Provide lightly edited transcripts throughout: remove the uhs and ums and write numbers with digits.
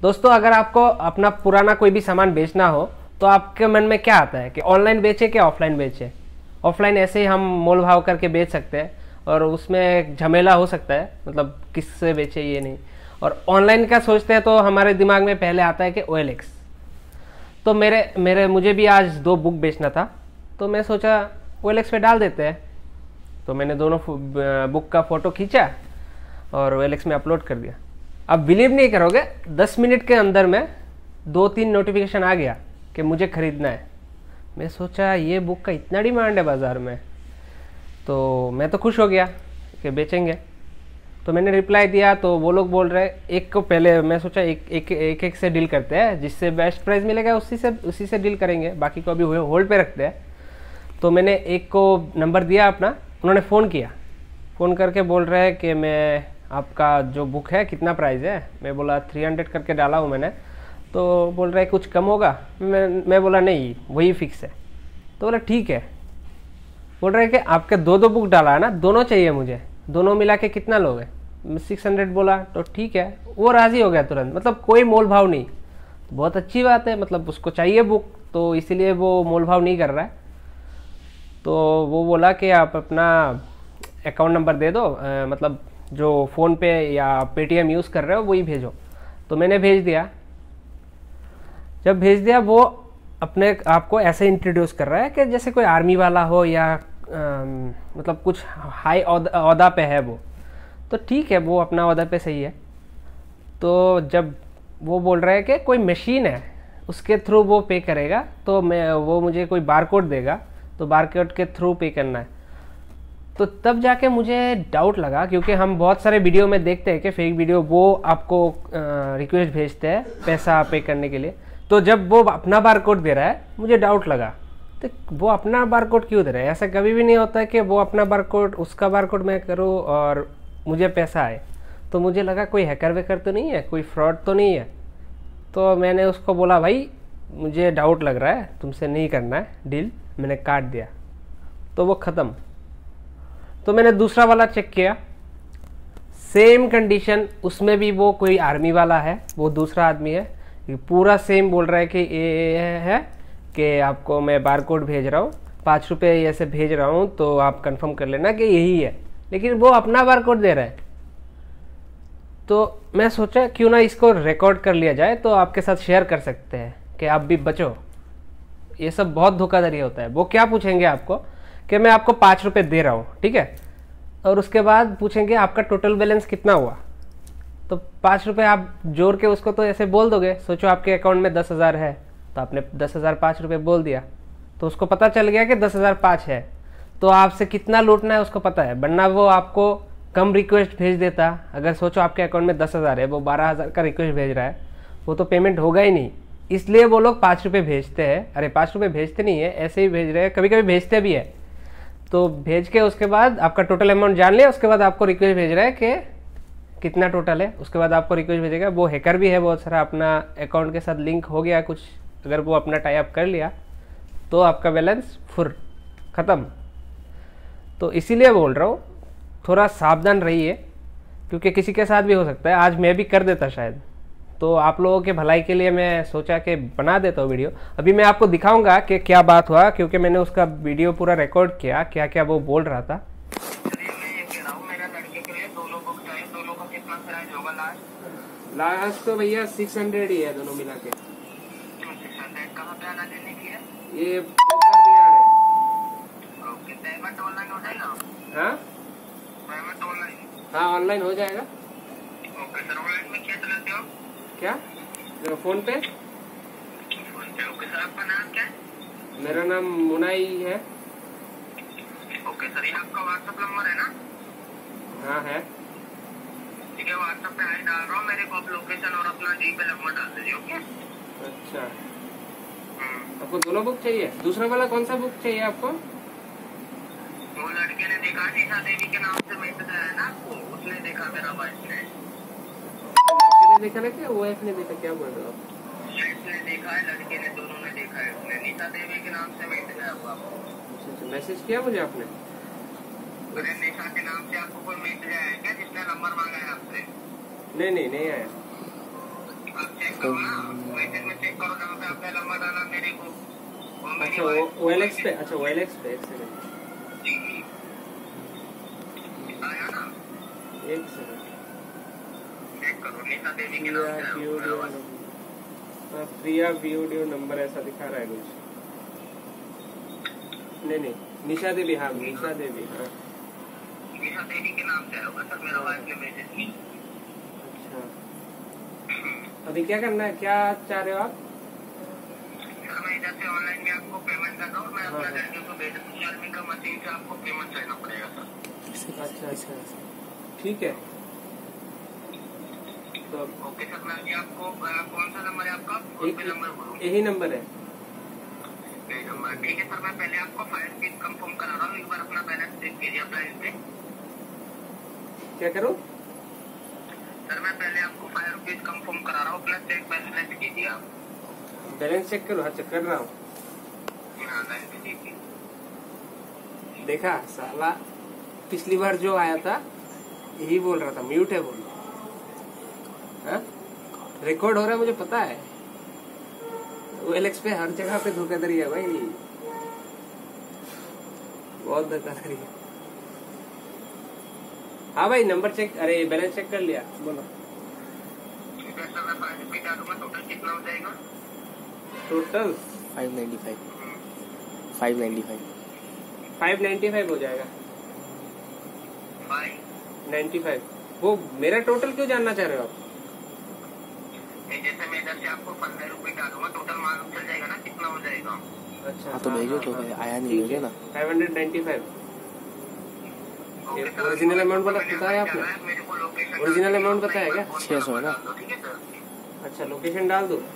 दोस्तों, अगर आपको अपना पुराना कोई भी सामान बेचना हो तो आपके मन में क्या आता है कि ऑनलाइन बेचे कि ऑफलाइन बेचे। ऑफलाइन ऐसे ही हम मोल भाव करके बेच सकते हैं और उसमें झमेला हो सकता है, मतलब किससे बेचे ये नहीं। और ऑनलाइन का सोचते हैं तो हमारे दिमाग में पहले आता है कि OLX। तो मेरे मेरे मुझे भी आज 2 बुक बेचना था, तो मैं सोचा OLX पे डाल देते हैं। तो मैंने दोनों बुक का फ़ोटो खींचा और OLX में अपलोड कर दिया। अब बिलीव नहीं करोगे, 10 मिनट के अंदर में 2-3 नोटिफिकेशन आ गया कि मुझे ख़रीदना है। मैं सोचा ये बुक का इतना डिमांड है बाज़ार में, तो मैं तो खुश हो गया कि बेचेंगे। तो मैंने रिप्लाई दिया तो वो लोग बोल रहे एक को पहले, मैं सोचा एक से डील करते हैं, जिससे बेस्ट प्राइस मिलेगा उसी से डील करेंगे, बाकी को अभी होल्ड पे रखते हैं। तो मैंने एक को नंबर दिया अपना, उन्होंने फ़ोन किया, फ़ोन करके बोल रहे हैं कि मैं आपका जो बुक है कितना प्राइस है। मैं बोला 300 करके डाला हूँ मैंने। तो बोल रहे कुछ कम होगा। मैं बोला नहीं, वही फिक्स है। तो बोला ठीक है। बोल रहे कि आपके 2 बुक डाला है ना, दोनों चाहिए मुझे, दोनों मिला के कितना लोगे। 600 बोला तो ठीक है, वो राज़ी हो गया तुरंत, मतलब कोई मोल भाव नहीं। तो बहुत अच्छी बात है, मतलब उसको चाहिए बुक, तो इसीलिए वो मोल भाव नहीं कर रहा है। तो वो बोला कि आप अपना अकाउंट नंबर दे दो, मतलब जो फ़ोन पे या पेटीएम यूज़ कर रहे हो वही भेजो। तो मैंने भेज दिया। जब भेज दिया, वो अपने आप को ऐसे इंट्रोड्यूस कर रहा है कि जैसे कोई आर्मी वाला हो या मतलब कुछ हाई ओहदा पे है वो। तो ठीक है, वो अपना ओहदा पे सही है। तो जब वो बोल रहा है कि कोई मशीन है उसके थ्रू वो पे करेगा, तो वो मुझे कोई बारकोड देगा, तो बारकोड के थ्रू पे करना है। तो तब जाके मुझे डाउट लगा, क्योंकि हम बहुत सारे वीडियो में देखते हैं कि फेक वीडियो वो आपको रिक्वेस्ट भेजते हैं पैसा पे करने के लिए। तो जब वो अपना बारकोड दे रहा है, मुझे डाउट लगा, तो वो अपना बारकोड क्यों दे रहा है। ऐसा कभी भी नहीं होता है कि वो अपना बारकोड, उसका बारकोड मैं करूँ और मुझे पैसा आए। तो मुझे लगा कोई हैकर वेकर तो नहीं है, कोई फ्रॉड तो नहीं है। तो मैंने उसको बोला भाई मुझे डाउट लग रहा है, तुमसे नहीं करना है डील। मैंने काट दिया, तो वो ख़त्म। तो मैंने दूसरा वाला चेक किया, सेम कंडीशन, उसमें भी वो कोई आर्मी वाला है, वो दूसरा आदमी है, पूरा सेम बोल रहा है कि ये है कि आपको मैं बारकोड भेज रहा हूँ, 5 रुपये ऐसे भेज रहा हूँ, तो आप कंफर्म कर लेना कि यही है। लेकिन वो अपना बारकोड दे रहा है। तो मैं सोचा क्यों ना इसको रिकॉर्ड कर लिया जाए, तो आपके साथ शेयर कर सकते हैं कि आप भी बचो। ये सब बहुत धोखाधड़ी होता है। वो क्या पूछेंगे आपको कि मैं आपको 5 रुपये दे रहा हूँ, ठीक है, और उसके बाद पूछेंगे आपका टोटल बैलेंस कितना हुआ। तो 5 रुपये आप जोड़ के उसको तो ऐसे बोल दोगे। सोचो आपके अकाउंट में 10,000 है, तो आपने 10,000 5 रुपये बोल दिया, तो उसको पता चल गया कि 10,005 है। तो आपसे कितना लूटना है उसको पता है, वरना वो आपको कम रिक्वेस्ट भेज देता। अगर सोचो आपके अकाउंट में 10,000 है, वो 12,000 का रिक्वेस्ट भेज रहा है, वो तो पेमेंट होगा ही नहीं। इसलिए वो लोग 5 रुपये भेजते हैं। अरे 5 रुपये भेजते नहीं है, ऐसे ही भेज रहे हैं, कभी कभी भेजते भी है। तो भेज के उसके बाद आपका टोटल अमाउंट जान लिया, उसके बाद आपको रिक्वेस्ट भेज रहा है कि कितना टोटल है। उसके बाद आपको रिक्वेस्ट भेजेगा। वो हैकर भी है बहुत सारा, अपना अकाउंट के साथ लिंक हो गया कुछ, अगर वो अपना टाई अप कर लिया तो आपका बैलेंस फुर ख़त्म। तो इसीलिए बोल रहा हूँ थोड़ा सावधान रहिए, क्योंकि किसी के साथ भी हो सकता है। आज मैं भी कर देता शायद। तो आप लोगों के भलाई के लिए मैं सोचा कि बना देता हूँ वीडियो। अभी मैं आपको दिखाऊंगा कि क्या बात हुआ, क्योंकि मैंने उसका वीडियो पूरा रिकॉर्ड किया, क्या क्या वो बोल रहा था। लास्ट तो भैया 600 ही है, दोनों मिला के। 600 कहाँ पे आना देने की है? ये उत्तर बिहार है। ओके, पेमेंट ऑनलाइन हो जाएगा? हाँ पेमेंट ऑनलाइन? हाँ, ऑनलाइन हो जाएगा। ओके सर, ऑनलाइन में क्या चलाते हो? क्या? फोन पे। ओके सर, आपका नाम क्या है? मेरा नाम मुनाई है। ओके सर, ये आपका व्हाट्सएप नंबर है ना? हाँ है। ठीक है, व्हाट्सएप पे हाई डाल रहा हूँ, मेरे को आप लोकेशन और अपना जीपे नंबर डाल दीजिए। ओके। अच्छा, आपको दोनों बुक चाहिए? दूसरा वाला कौन सा बुक चाहिए आपको? वो लड़के ने देखा, शीशा देवी के नाम से मैसेज आया ना आपको, उसने देखा मेरा वाइफ ने। लड़के ने देखा ना, क्या वाइफ ने देखा? क्या बोल रहे हो आप? वाइफ ने देखा है, लड़के ने, दोनों ने देखा है। उसने नीता देवी के नाम से मैसेज आया हुआ आपको। मैसेज किया मुझे आपने? अरे निशा के नाम से आपको कोई मैसेज आया है क्या, जिसने नंबर मांगा है आपसे? नहीं आया। आप चेक करो ना, मैसेज में चेक करो जहाँ पे आपने नंबर डाला मेरे को। अच्छा OLX पे, अच्छा OLX पे, एक सेकंड, आया ना, एक सेकंड। चेक करो, नीता देवी के नाम से है। प्रिया वीडियो नंबर ऐसा दिखा रहा है कुछ। नहीं, निशा देवी, हाँ निशा देवी, हाँ निशा देवी के नाम से होगा सर, मेरा वाइफ ने मैसेज की। अच्छा, अभी क्या करना है, क्या चाह रहे हो आप? सर मैं इधर से ऑनलाइन में आपको पेमेंट कर रहा हूँ, मैं अपना लड़के को भेज दूँ, Xiaomi का मशीन से आपको पेमेंट लेना पड़ेगा सर। अच्छा, ठीक है। तो ओके सर, मैं अभी आपको कौन सा नंबर है आपका, नंबर बोलूँ? यही नंबर है। ठीक है सर, मैं पहले आपको 5 रुपीज कंफर्म करा रहा हूँ, एक बार अपना बैलेंस चेक कीजिए अपना इस पे। क्या करो सर, मैं पहले आपको 5 रुपीज कंफर्म करा रहा हूँ, अपना चेक बैलेंस कीजिए आप। बैलेंस चेक करो, हाँ चेक कर रहा हूँ। देखा साला, पिछली बार जो आया था यही बोल रहा था, म्यूट है बोल, रिकॉर्ड हो रहा है मुझे पता है। OLX पे हर जगह पे धोखाधड़ी है भाई, बहुत धोखाधड़ी है। हाँ भाई नंबर चेक, अरे बैलेंस चेक कर लिया, बोलो। टोटल कितना हो जाएगा? टोटल 595 हो जाएगा। 595। वो मेरा टोटल क्यों जानना चाह रहे हो आप? जैसे मैं इधर से आपको 15 रुपए डालूंगा, टोटल मालूम चल जाएगा ना कितना हो जाएगा। अच्छा तो भेजो, तो आया नहीं भेजो ना। 595 ओरिजिनल अमाउंट वाला बताया आपने? ओरिजिनल अमाउंट बताया क्या? 600 है ना? अच्छा लोकेशन डाल दो।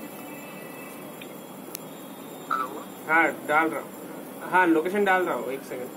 हेलो, हाँ डाल रहा हूँ, हाँ लोकेशन डाल रहा हूँ, एक सेकंड।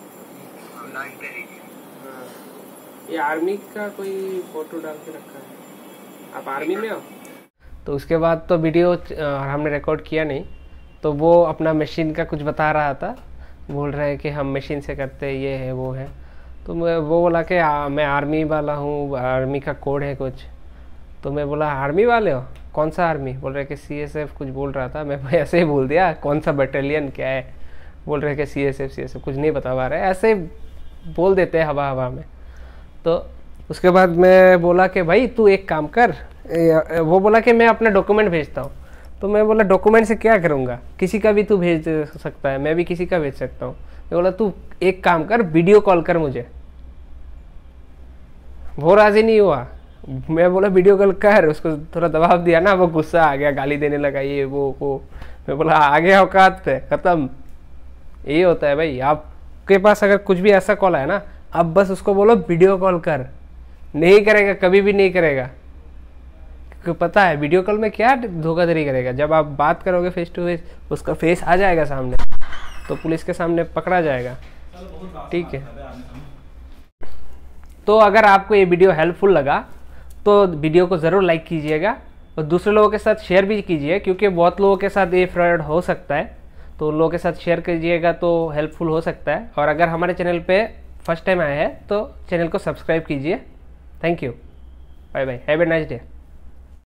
हाँ ये आर्मी का कोई फोटो डाल के रखा है, आप आर्मी में हो? तो उसके बाद तो वीडियो हमने रिकॉर्ड किया नहीं, तो वो अपना मशीन का कुछ बता रहा था, बोल रहे हैं कि हम मशीन से करते ये है वो है। तो मैं वो बोला कि मैं आर्मी वाला हूँ, आर्मी का कोड है कुछ। तो मैं बोला आर्मी वाले हो, कौन सा आर्मी? बोल रहे कि CSF कुछ बोल रहा था। मैं ऐसे ही बोल दिया कौन सा बटालियन क्या है, बोल रहे कि CSF कुछ नहीं बता पा रहे, ऐसे बोल देते हैं हवा हवा में। तो उसके बाद मैं बोला कि भाई तू एक काम कर, वो बोला कि मैं अपना डॉक्यूमेंट भेजता हूँ। तो मैं बोला डॉक्यूमेंट से क्या करूँगा, किसी का भी तू भेज सकता है, मैं भी किसी का भेज सकता हूँ। मैं बोला तू एक काम कर, वीडियो कॉल कर मुझे। वो राजी नहीं हुआ। मैं बोला वीडियो कॉल कर, उसको थोड़ा दबाव दिया ना, वो गुस्सा आ गया, गाली देने लगा ये वो। मैं बोला आ गया औकात पे, खत्म। यही होता है भाई, आपके पास अगर कुछ भी ऐसा कॉल है ना, आप बस उसको बोलो वीडियो कॉल कर। नहीं करेगा, कभी भी नहीं करेगा, क्योंकि पता है वीडियो कॉल में क्या धोखाधड़ी करेगा। जब आप बात करोगे फेस टू फेस, उसका फेस आ जाएगा सामने, तो पुलिस के सामने पकड़ा जाएगा। ठीक है, तो अगर आपको ये वीडियो हेल्पफुल लगा तो वीडियो को ज़रूर लाइक कीजिएगा और दूसरे लोगों के साथ शेयर भी कीजिए, क्योंकि बहुत लोगों के साथ ये फ्रॉड हो सकता है। तो लोगों के साथ शेयर कीजिएगा तो हेल्पफुल हो सकता है। और अगर हमारे चैनल पे फर्स्ट टाइम आए हैं तो चैनल को सब्सक्राइब कीजिए। Thank you, bye bye, have a nice day.